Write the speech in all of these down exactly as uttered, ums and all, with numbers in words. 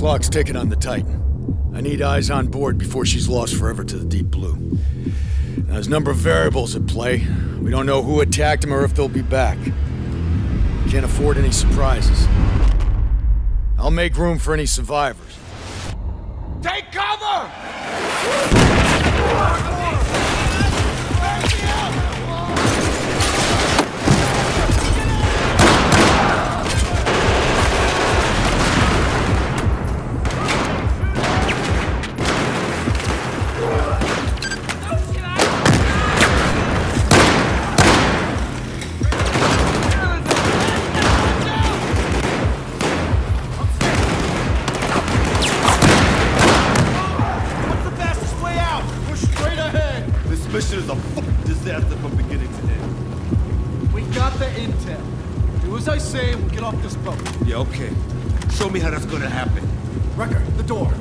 Clock's ticking on the Titan. I need eyes on board before she's lost forever to the Deep Blue. Now, there's a number of variables at play. We don't know who attacked them or if they'll be back. Can't afford any surprises. I'll make room for any survivors. Take cover! Mission is a fucking disaster from beginning to end. We got the intel. Do as I say, we'll get off this boat. Yeah, okay. Show me how that's gonna happen. Wrecker, the door.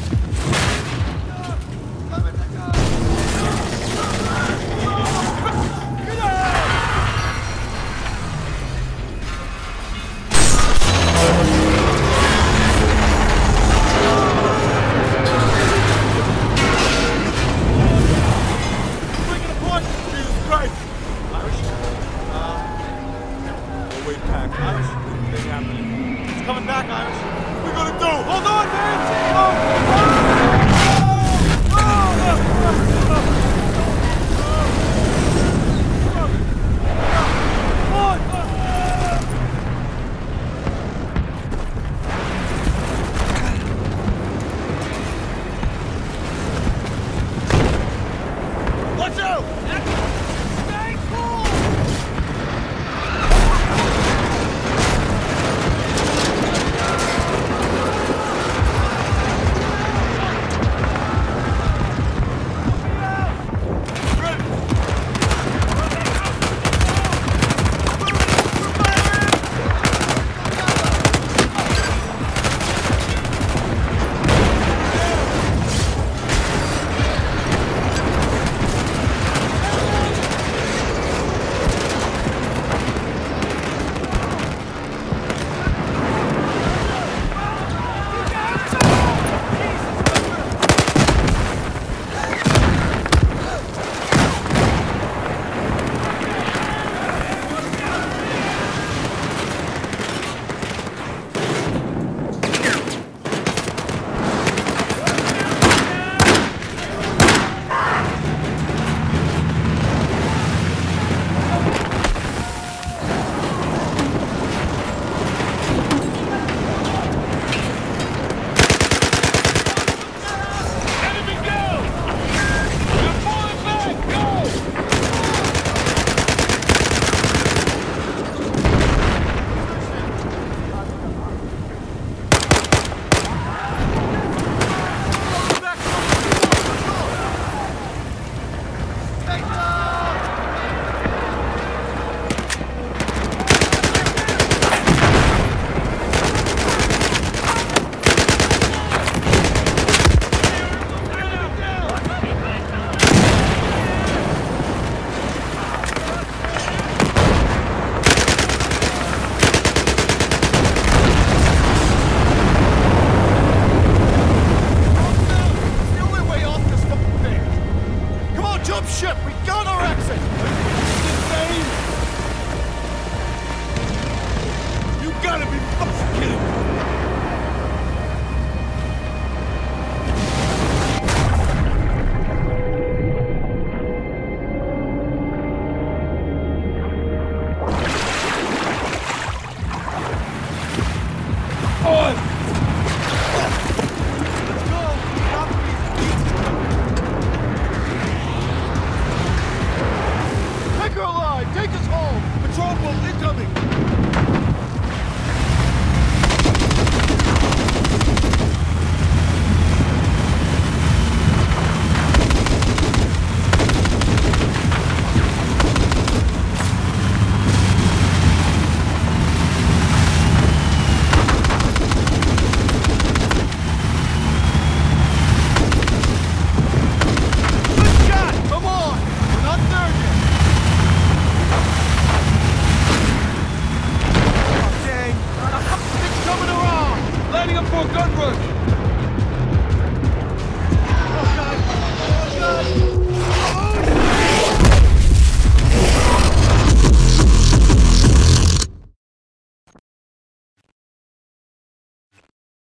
Coming back, Irish. What are we gonna do? Hold on, man! Watch out! Stay cool! Ship! We got our exit! You gotta be fucking kidding me!